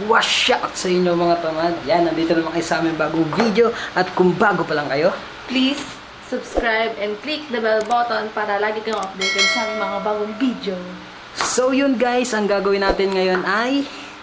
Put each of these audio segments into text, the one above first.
What's up sa inyo mga tamad? Yan, nandito naman kayo sa aming bagong video. At kung bago pa lang kayo, please subscribe and click the bell button para lagi kayong updated sa aming mga bagong video. So yun guys, ang gagawin natin ngayon ay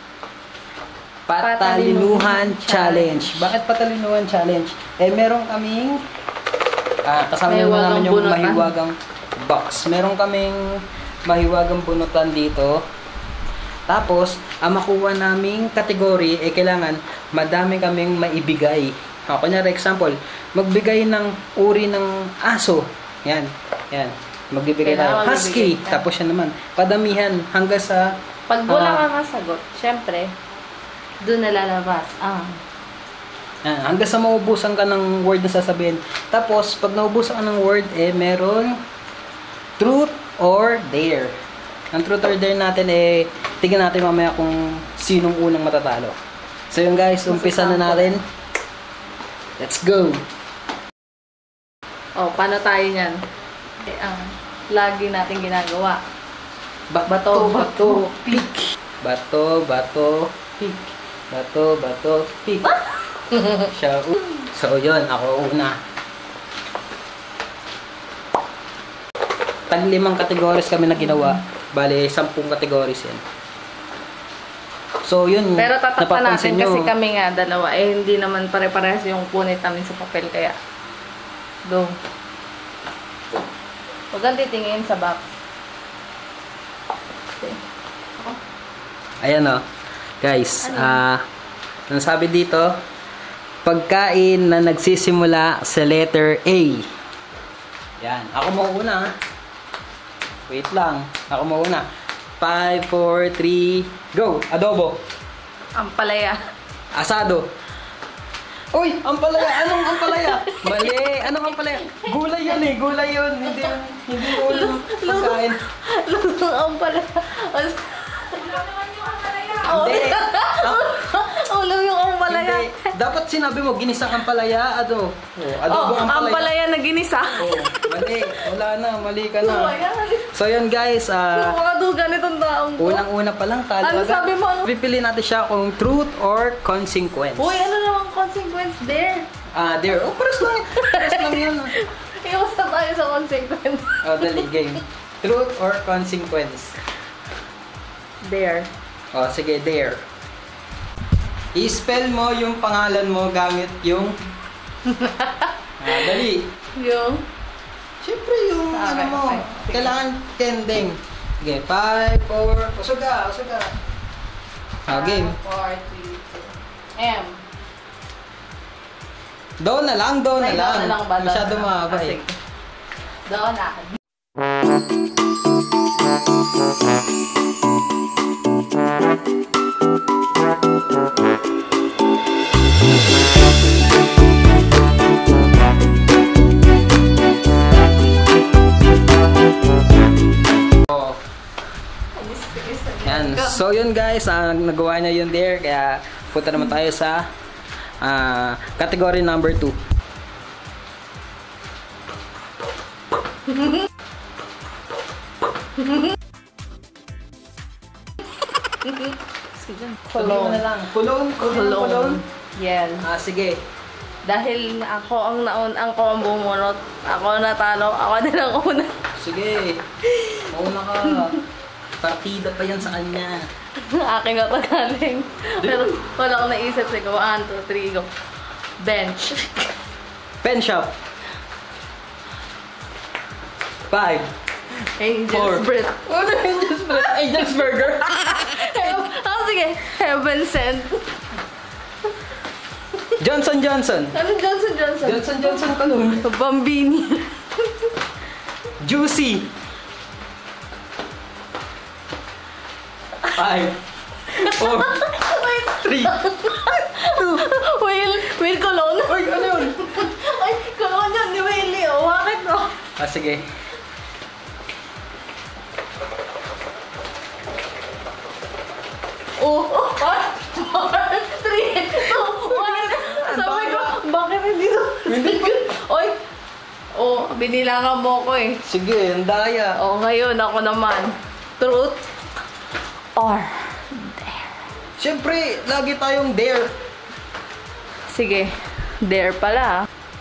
Patalinuhan Challenge. Bakit Patalinuhan Challenge? Eh meron kaming kasama namin yung bunutan. mahiwagang box. Meron kaming mahiwagang bunutan dito. Tapos, ang makuha naming kategory, kailangan madami kaming maibigay. Kunyari, example, magbigay ng uri ng aso. Yan, yan. Magbibigay tayo. Husky. Tapos yan naman. Padamihan hanggang sa... Pag wala kang sagot, syempre, doon nalalabas hanggang sa maubusan ka ng word na sasabihin. Tapos, pag naubusan ka ng word, meron truth or dare. Ang truth or dare natin tingnan natin mamaya kung sinong unang matatalo. So yun guys, umpisa na natin. Let's go! Paano tayo niyan? Lagi natin ginagawa. Bato, bato, pick. Bato, bato, pick. Bato, bato, pick. So yun, ako una. Tag-5 categories kami na ginawa. Bale, 10 categories yan. So, yun. Pero tatakpan natin kasi kami nga dalawa. Hindi naman pare-parehas yung punit namin sa papel. Kaya, go. Huwag kang titingin sa box. Okay. Ayan o. Guys, ano sabi dito? Pagkain na nagsisimula sa letter A. Yan. Ako mauna. Wait lang. Ako muna. 5, 4, 3, go! Adobo. Ampalaya. Asado. Uy! Ampalaya! Anong ampalaya? Mali! Anong ampalaya? Gulay yun eh. Gulay yun. Hindi ulo. Pagkain. Lusong ampalaya. Hindi. Ulo yung ampalaya. Hindi. Dapat sinabi mo, ginisang ampalaya. Adobo ampalaya. Ampalaya na ginisa. Mali. Wala na. Mali ka na. So yun guys, mga dugan itong taong to. unang-una pa lang talo. Ano sabi mo? Pipili natin siya kung truth or consequence. Uy, ano namang consequence there? There. Paras lang. Paras lang yan. Iwas na tayo sa consequence. Dali, game. Truth or consequence? There. Sige, there. I-spell mo yung pangalan mo gamit yung... dali. Yung? Siyempre yung ano mo. Okay. Kailangan tending. Sige, 5, 4, usog ka. Game. 4, 3, 2. M. Doon na lang. Ba? Masyado mahaba eh. Doon na. Yan. So yun guys, nagawa niya yun there. Kaya punta naman tayo sa category number 2. Cologne. Cologne. Yes. Sige. Dahil ako ang bumunot, ako natalo, ako din ang una. Sige. Mauna ka. Partida pa yan sa kanya. Akin na galing. Pero wala akong naisip. Sige, 1, 2, 3, go. Bench. Pen shop. 5, Angel's Breath. Ano Angel's Breath? Angel's Burger? Sige. Heaven Sent. Johnson. Ano Johnson? Johnson Cologne. Bambini. Juicy. 5, 4, 3, 2. Will Cologne. Uy, ano yun? Ay, Cologne yun ni Willie. Bakit no? Sige. Oh, 4, 3, 2, 1. Sabi ko, bakit hindi to? Oy, binilangan mo ko eh. Sige, ang daya. Ngayon ako naman. Truth or dare? Siyempre, lagi tayong dare. Sige. Dare pala.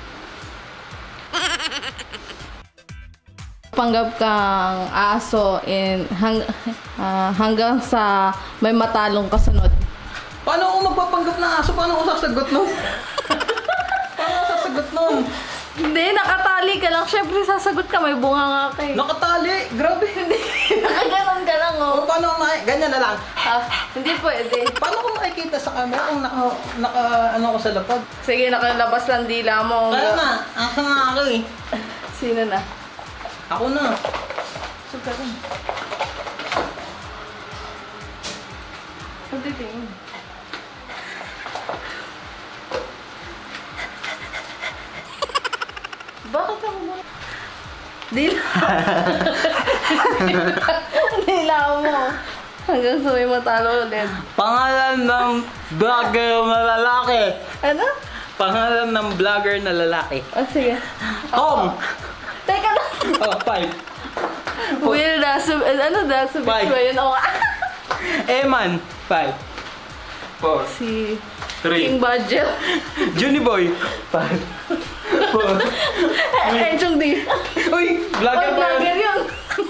Panggap kang aso hanggang sa may matalong kasunod. Paano ako magpapanggap ng aso? Paano ako sasagot nun? Paano ako sasagot nun? Hindi, nakatali ka lang. Siyempre, sasagot ka. May bunga nga kayo. Nakatali! Grabe! Hindi, nakaganon ka lang, oh. O, paano ako ganyan na lang? Hindi pwede. Paano ko makikita sa camera kung ano ko sa lapag? Sige, nakalabas lang dila mo. Kaya na, asa nga ako eh. Sino na? Ako na. Sugarin. Pagdating. Bakit ako mo? Dila. Dila mo. Hanggang sa may matalo ulit. Pangalan ng vlogger na lalaki. Ano? Pangalan ng vlogger na lalaki. Oh, sige. Tom! Teka lang. Oh, 5. Will Dasu... Ano Dasu? Five. Ba yun? Oh. Eman, 5. 4. Si... 3. King Budget. Juniboy, 5. 4. Enchong di. Uy, vlogger Oh, pa yun. vlogger yun.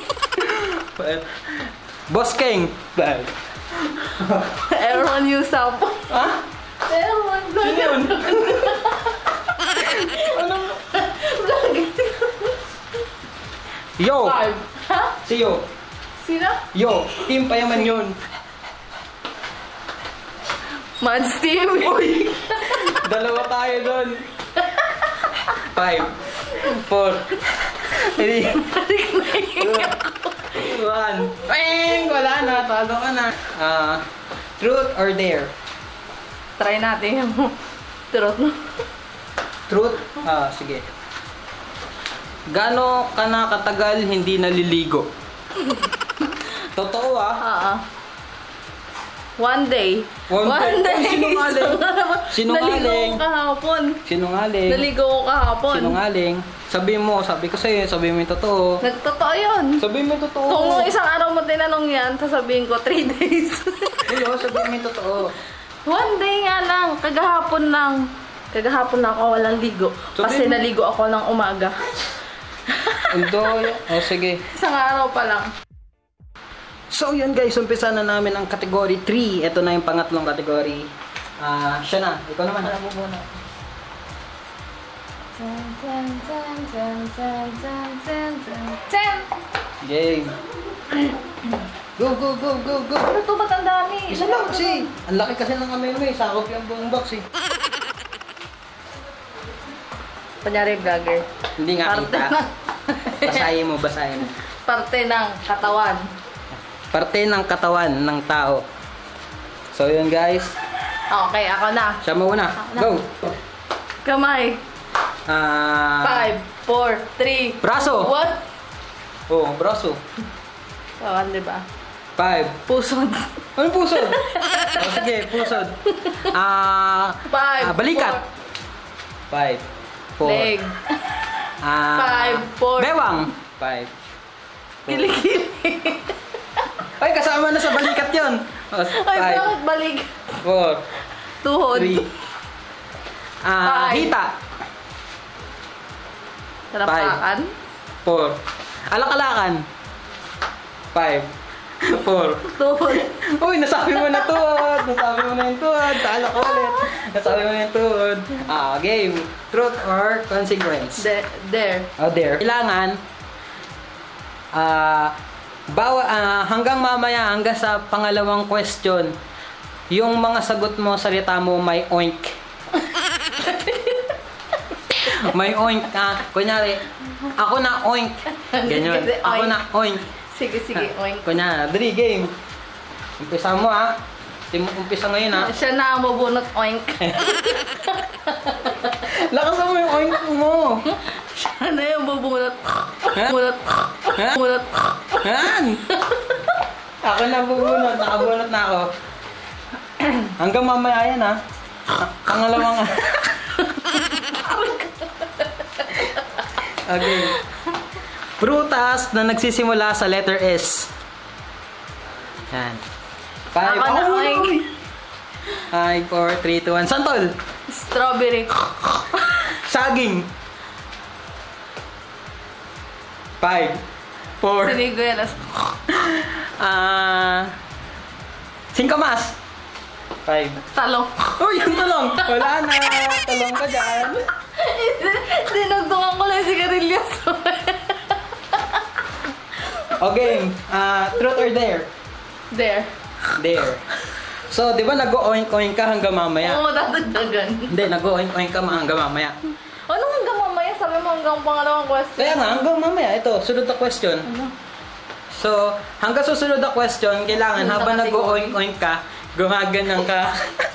5. Boss King, 5. Everyone use up. Ha? Everyone Sino yun? Yo! 5. Ha? Si Yo. Sino? Yo, team payaman yun. Mads Team. Uy! Dalawa tayo doon. 5. 4. 3. 1. Peng! Wala na. Talo ka na. Truth or dare? Try natin yung truth. Truth? Sige. Gano ka na katagal hindi naliligo? Totoo One day. One day. Sinungaling. Sinungaling. Naligo ko kahapon. Sinungaling. Naligo ko kahapon. Sinungaling. Sabi mo, sabi ko sa'yo, sabi mo yung totoo. Nagtotoo yun. Sabi mo yung totoo. Kung isang araw mo tinanong yan, sasabihin ko 3 days. Hello, sabi mo yung totoo. One day nga lang. Kagahapon lang. Kagahapon lang ako walang ligo. Kasi naligo ako ng umaga. Sige. Isang araw pa lang. So yun guys, umpisa na namin ang category 3. Ito na yung pangatlong category. Siya na. Ikaw naman. Alam mo muna. Game. Go, go, go, go, go. Ano to? Ba't ang dami? Isa lang kasi. Ang laki kasi ng kamay mo eh. Sakop yung buong box eh. Kunyari vlogger. Hindi nga kita. Basahin mo, basahin mo. Parte ng katawan. Parte ng katawan ng tao. So yun guys. Okay, ako na. Siya muna. Go. Kamay. 5, 4, 3, Braso. 1. Oh, braso. Kawan, di ba? 5. Pusod. Ano pusod? Sige, pusod. 5, balikat. 5, 4. Leg. 5, 4. Bewang. 5. Kilikili. Ay, kasama na sa balikat yun. Ay, bakit balik? 4, Tuhod. 3. Hita. Talapakan. 4. Alakalakan. 5, 4. Tuhod. Uy, nasabi mo na tuhod. Nasabi mo na yung tuhod. Talo ko ulit. Nasabi mo na yung tuhod. Game. Truth or consequence? There. There. Kailangan, hanggang mamaya, hanggang sa pangalawang question, yung mga sagot mo, salita mo, may oink. May oink. Kunyari, ako na oink. Ganyan. Ako na oink. Sige, oink. Kunyari, dali, game. Umpisa mo Umpisa ngayon Siya na ang mabunot oink. Lakasan mo yung oink mo. Siya na yung bubunot. Bunot. Yan! Ako na bubunot. Nakabunot na ako. Hanggang mamaya yan Pangalawang Okay. Prutas na nagsisimula sa letter S. Yan. 5. Ako na oink. 5, 4, 3, 2, 1. Santol! Strawberry. Saging! 5, 4, Siniguelas. Singkamas! 5. Talong. Uy, yung talong! Wala na! Talong ka dyan! Dinugtungan ko lang si Carillas. Okay, truth or dare? There. Dare. So, di ba nag-oink-oink ka hanggang mamaya? Oo, dadagdagan. Hindi, nag-oink-oink ka hanggang mamaya. Ano hanggang mamaya? Sabi mo hanggang pangalawang question. Kaya nga, hanggang mamaya. Ito, sunod na question. Ano? So, hanggang susunod na question, kailangan Sunod na habang category. nag-oink-oink ka, gumaganang ka.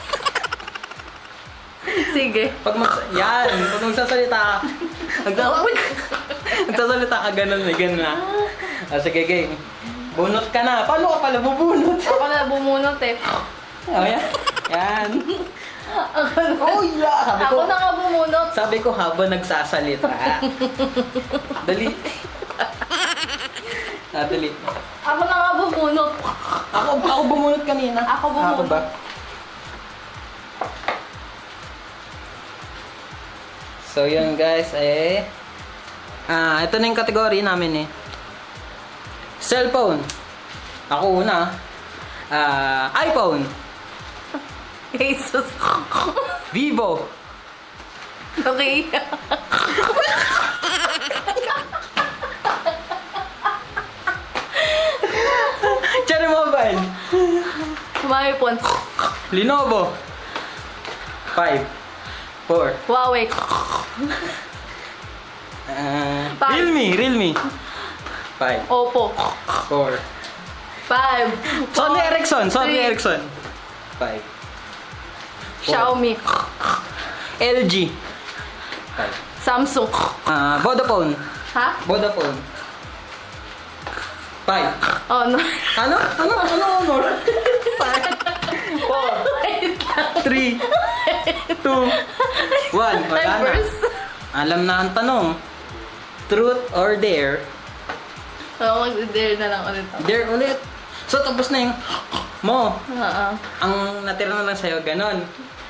Sige. Yan, pag magsasalita ka, magsasalita ka, ganun na. Sige, game. Bunot ka na. Paano ka pala bubunot? Ako na bumunot eh. Oh, yan. Yan. Ako na. Oh, yeah. Ako na nga bumunot. Sabi ko habang nagsasalita. Dali. Dali. Ako na nga bumunot. Ako bumunot kanina. Ako bumunot. Ako ba? So, yun guys, ito na yung kategory namin eh. Cellphone. Ako una. iPhone. Jesus. Vivo. Okay. Cherry Mobile. Maipon. Lenovo. 5, 4. Huawei. Realme. 5, Oppo. 4. 5. Sony Ericsson. 3. Ericsson. 5. Xiaomi. LG. 5. Samsung. Vodafone. Ha? Vodafone. 5. Oh no. Ano? 5, 4, 3, 2, 1. Wala na. Numbers. Alam na ang tanong. Truth or dare? Oo, mag-dare na lang ulit ako. Dare ulit. So, tapos na yung mo. Oo. Ang natira na lang sa'yo, ganon.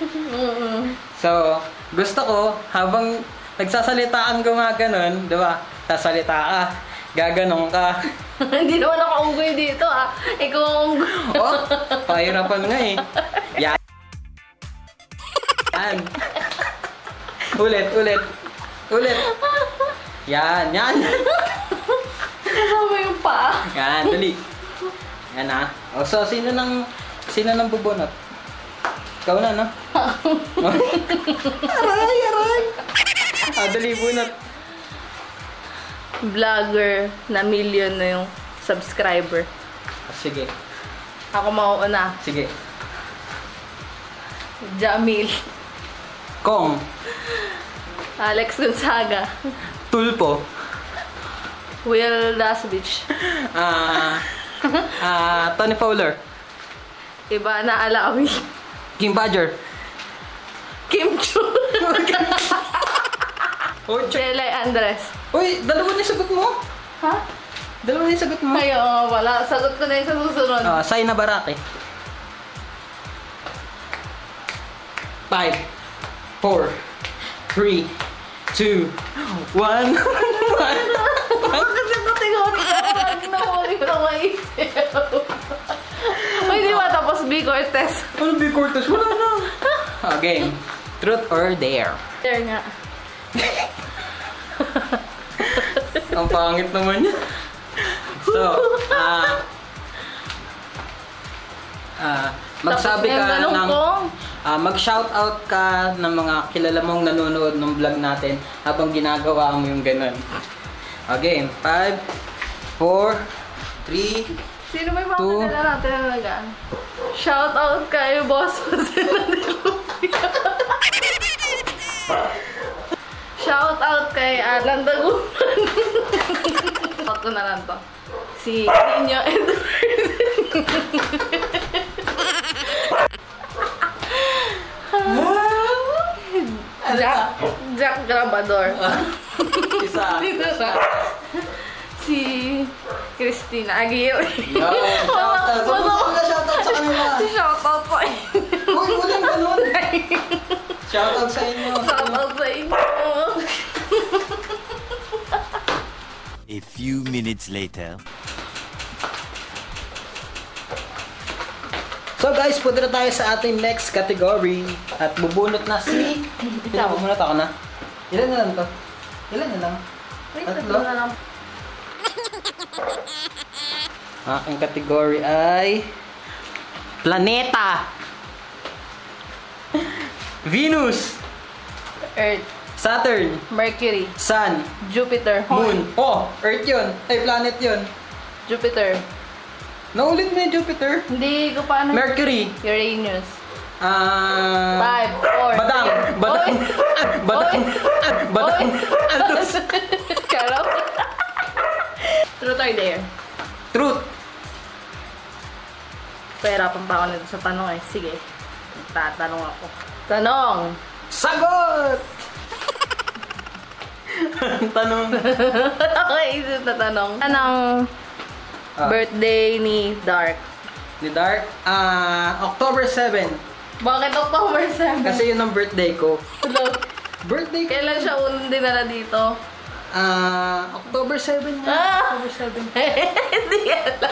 So, gusto ko, habang nagsasalita kang gumaganon, di ba? Sasalita ka, gaganong ka. Hindi naman ako unggoy dito ah. Ikaw ang unggoy. Oh, pahirapan nga eh. Yan. Yan. Ulit. Yan. Kasama yung paa. Yan, dali. Yan ah. O, so, sino nang bubunot? Ikaw na, no? Aray! Dali, bunot. Vlogger na million na yung subscriber. Sige. Ako mauuna. Sige. Jamil. Kong. Alex Gonzaga. Tulpo. Will Dasbich. Tony Fowler. Ivana Alawi. Kim Badger. Kim Chu. Oh, Jelay Andres. Uy, dalawa na yung sagot mo. Ha? Dalawa na yung sagot mo. Ay, oo, wala. Sagot ko na yung sa susunod. Sai Nabarake. 5, 4, 3, 2, 1. Kasi kategori ka. Huwag na huli ko na maisip. Uy, di ba tapos B. Cortez? Ano B. Cortez? Wala na. Game. Truth or dare? There nga. Ang pangit naman niya. So, magsabi Tapos ka yung ng... kong. Mag-shoutout ka ng mga kilala mong nanonood ng vlog natin habang ginagawa mo yung ganun. Okay, 5, 4, 3, Sino ba yung mga Two. kilala natin na nagaan? Shout out kay Boss Jose Nandilumpia. Shout out kay Alan Dagupan. Shout ko na lang to. Si Nino Jack Grabador. isa. Si Christina Aguirre. Shoutout sa kanila. Si shoutout po. Uy, Shoutout sa inyo. Shoutout sa inyo. A few minutes later. So guys, punta na tayo sa ating next category. At bubunot na si... Ilan bubunot ako na? Ilan na lang to? Ilan na lang? Wait, Tatlo? tatlo na lang. Aking category ay... Planeta! Venus! Earth, Saturn! Mercury, Sun! Jupiter, Moon! Oh! Earth yun! Ay, planet yun! Jupiter. Naulit mo yung Jupiter? Hindi ko paano. Mercury! Uranus. 5, 4, Badang! 3. Badang! Badang! Badang! Antos! Karo? Truth or dare? Truth! Pahirapan pa ako nito sa tanong eh. Sige. Tatanong ako. Tanong! Sagot! Tanong. Okay, isip na tanong. Anong birthday ni Dark? Ni Dark? October 7. Bakit October 7? Kasi yun ang birthday ko. Hello. Birthday ko? Kailan siya unang dinala dito? October 7 nga. Ah! October 7. Hindi alam.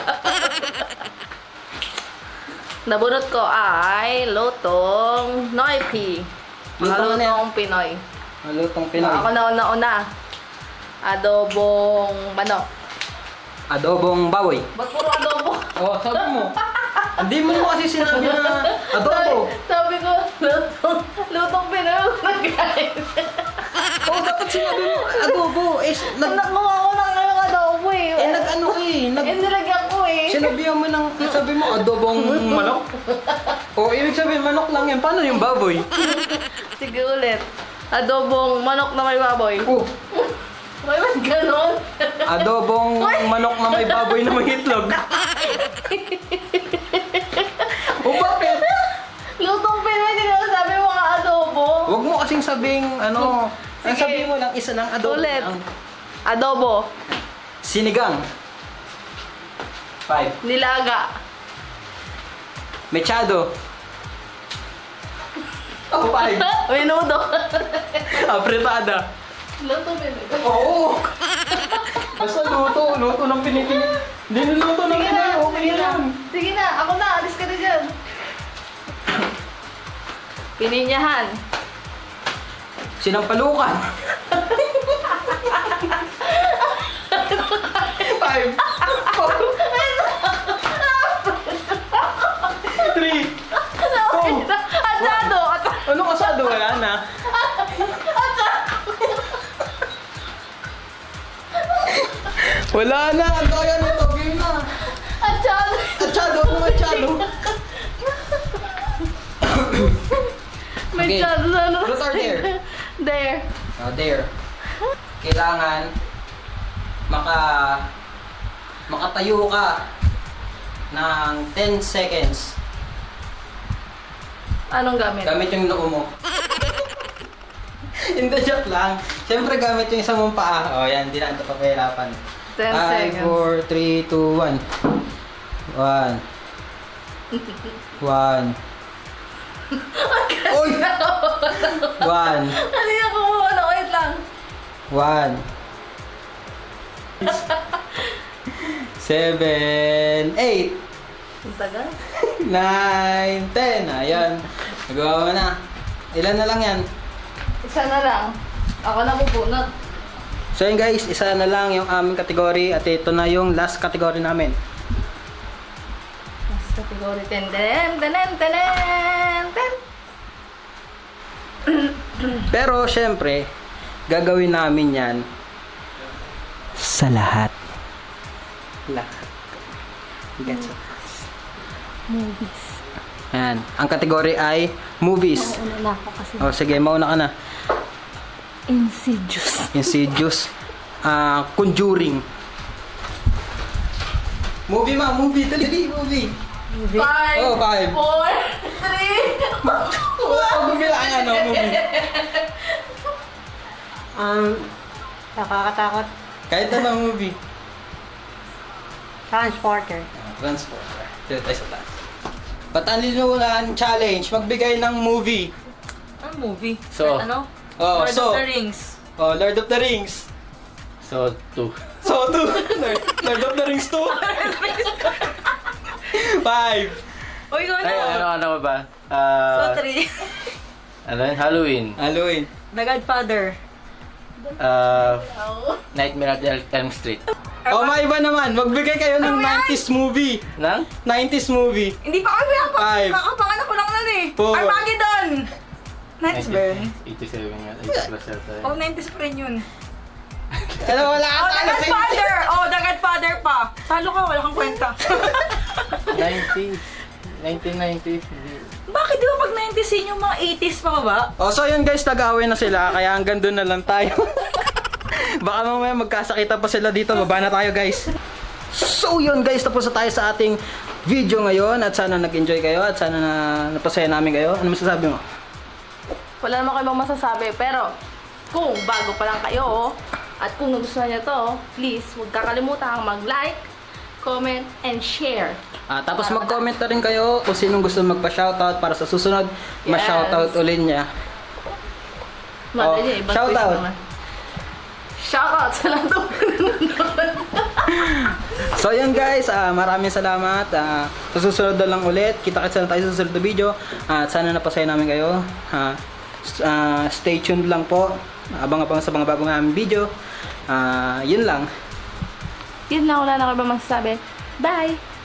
Nabunot ko ay lutong Noipi. Lutong ano yan? Lutong Pinoy. Malutong Pinoy. Ako na una. Adobong manok. Adobong baboy. Ba't puro adobo? Oh, sabi mo. Hindi mo kasi sinabi na adobo. Sabi ko, lutong Pinoy. Nag-guys. Oh, dapat sinabi mo adobo. Nagmukha ako ng adobo eh. Nag-ano eh. Nilagyan ko eh. Sinabihan mo ng, sabi mo adobong manok. Oh, ibig sabihin manok lang yan. Paano yung baboy? Sige ulit. Adobong manok na may baboy. Oh, May mas ganon. adobong manok na may baboy na may itlog. O bakit? Lutong Pinoy, hindi ko sabi mo ka adobo. Huwag mo kasing sabing ano. Ang Sige. sabihin mo lang isa lang adobo. Ulit. Lang. Adobo. Sinigang. 5. Nilaga. Mechado. Oh, 5. Menudo. Apretada. Lutong Pinoy. Oo. Basta luto. Luto ng Pilipinas. Hindi luto ng Sige na, Pinoy. Okay sige na. lang. Sige na, ako na. Alis ka na dyan. Pininyahan. Sinampalukan. 5. 3. Atsado. Ano kasado? Wala na. Wala na. Ang kaya nito. Game na. Atsado. Achado. Ano achado? May Okay. tsado sa ano. Truth or dare? Dare. Dare. Kailangan makatayo ka ng 10 seconds. Anong gamit? Gamit yung noo mo. Hindi, joke lang. Siyempre gamit yung isang mong paa. O, yan. Hindi na ito papahirapan. 10 seconds. 5, 4, 3, 2, 1. 1. 1. Oy! 1. Ano yung kumuha na? Wait lang. 1. 7, 8. Ang tagal. 9, 10. Ayan. Nagawa mo na. Ilan na lang yan? Isa na lang. Ako na bubunot. So yun guys, isa na lang yung aming category at ito na yung last category namin. Mas category 10. Ten. Pero syempre, gagawin namin yan sa lahat. Lahat. Gets it? Movies. Ayan. Ang category ay movies. Mauna na ako kasi. O sige, mauna ka na. Insidious. Insidious. Conjuring. Movie ma, movie. Dali, movie. 5, Oh, 5. 4, 3, Magbibilang ano, movie. Nakakatakot. Kahit ano movie. Transporter. Transporter. Dito tayo sa taas. Patanlinuhan challenge. Magbigay ng movie. Anong movie? So, ano? Oh, Lord so- of the Rings. Oh, Lord of the Rings. So, 2. So, 2. Lord of the Rings 2. 5. Uy, ikaw Ay, na. ano ba? So, 3. Ano yun? Halloween. Halloween. The Godfather. Nightmare at Elm Street. Oh, may iba naman. Magbigay kayo ng Ano yan? 90s movie. Nang? 90s movie. Hindi pa kami Five. kakapanganak ko lang nun eh. 4. Armageddon! 90s ba yun? 87 nga. 80 plus yata. Oh, 90s pa rin yun. Ano, wala Oh, The ka Godfather! Oh, The Godfather pa. Talo ka, wala kang kwenta. 90s. 1990s. Bakit di ba pag 90s yun yung mga 80s pa ba? Oh, so yun guys, nag-away na sila. Kaya hanggang doon na lang tayo. Baka mamaya magkasakitan pa sila dito. Baba na tayo guys. So yun guys, tapos na tayo sa ating video ngayon. At sana nag-enjoy kayo. At sana napasaya namin kayo. Ano masasabi mo? Wala naman kayo bang masasabi, pero kung bago pa lang kayo at kung nagustuhan nyo to, please huwag kakalimutan mag-like, comment, and share. Tapos mag-comment na rin kayo kung sinong gusto magpa-shoutout para sa susunod. Ma-shoutout ulit niya. Madali, ibang shoutout. twist naman. Shoutout sa lahat ng So yun guys, maraming salamat. Sa susunod na lang ulit. Kita-kits na tayo sa susunod na video. At sana napasaya namin kayo. Stay tuned lang po. Abang-abang sa mga bagong namin video. Yun lang. Yun lang, wala na kayo ba masasabi. Bye!